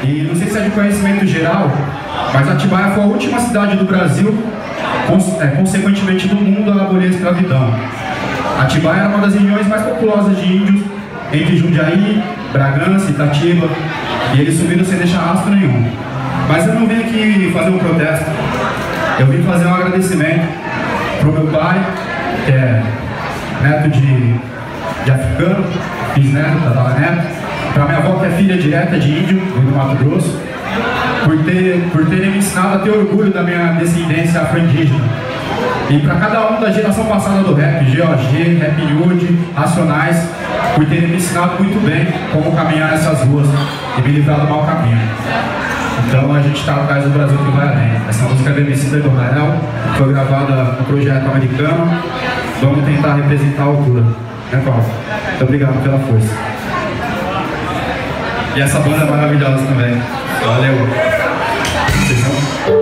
E não sei se é de conhecimento geral, mas Atibaia foi a última cidade do Brasil, consequentemente do mundo, a abolir a escravidão. Atibaia era uma das regiões mais populosas de índios, entre Jundiaí, Bragança, Itatiba, e eles sumiram sem deixar rastro nenhum. Mas eu não vim aqui fazer um protesto, eu vim fazer um agradecimento pro meu pai, que é neto de africano, bisneto, tataraneto, para minha avó, que é filha direta de índio, do Mato Grosso, por terem me ensinado a ter orgulho da minha descendência afro-indígena. E para cada um da geração passada do rap, GOG, Rap Hood, Racionais, por terem me ensinado muito bem como caminhar nessas ruas e me livrar do mau caminho. Então a gente está atrás do Brasil que vai além. Essa música é do MC do Rael, foi gravada no projeto americano. Vamos tentar representar a altura, né, Paulo? Muito obrigado pela força. E essa banda é maravilhosa também. Valeu! Vocês são?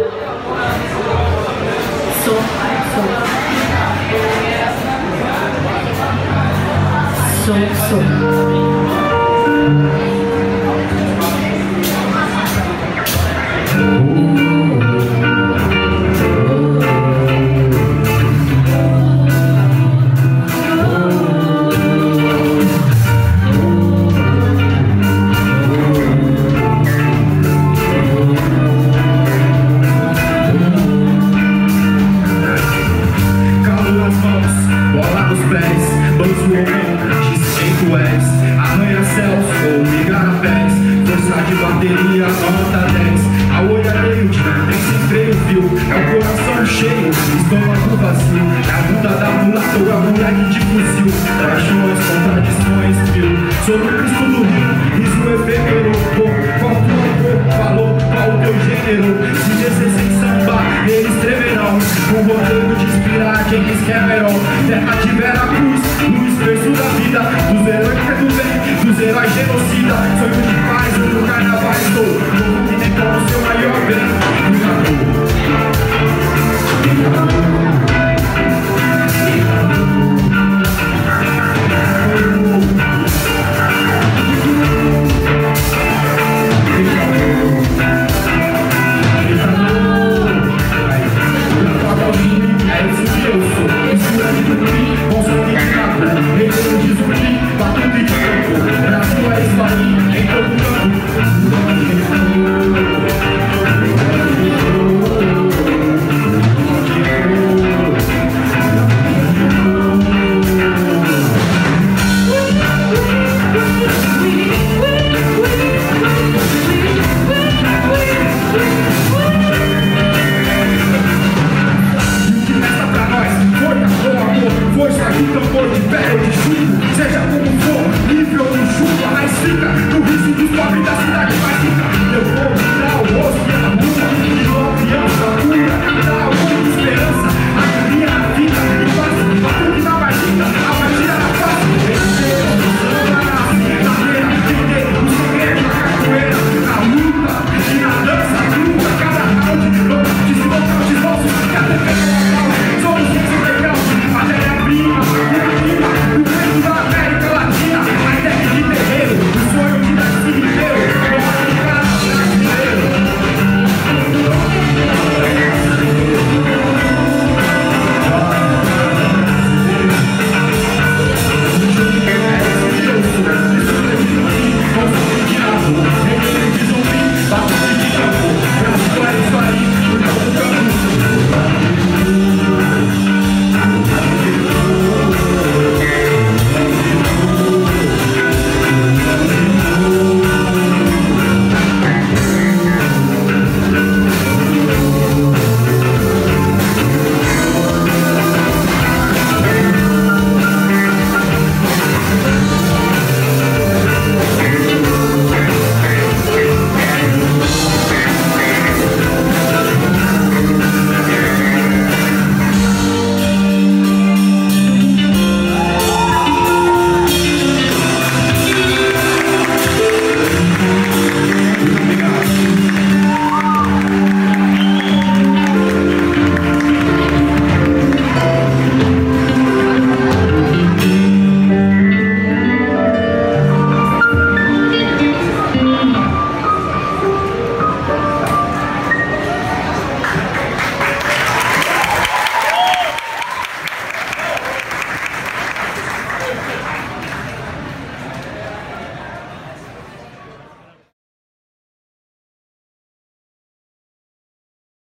Arranha-céus ou ligar-a-pés, força de bateria, nota 10. A olho alheio, tem sem freio, viu? É o coração cheio, estômago vazio. É a bunda da mulatura, moleque de fuzil. Paixões, contradições, viu? Sou o Cristo do Rio,